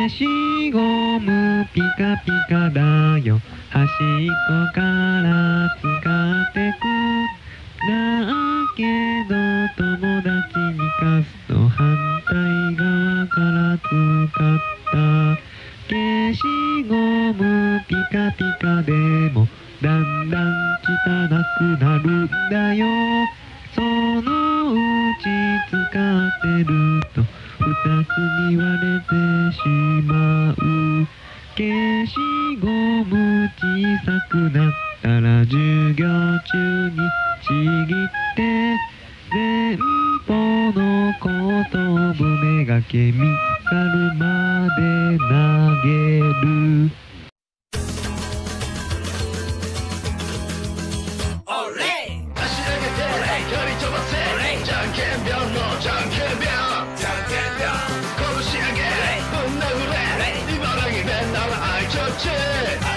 消しゴムピカピカだよ端っこから使ってくだけど友達に貸すと反対側から使った消しゴムピカピカでもだんだん汚くなるんだよそのうち使ってると二つに割れてしまう消しゴム小さくなったら授業中にちぎって前方の後頭部めがけ見つかるまで投げる拳上げぶん殴れ茨城弁なら愛ちょち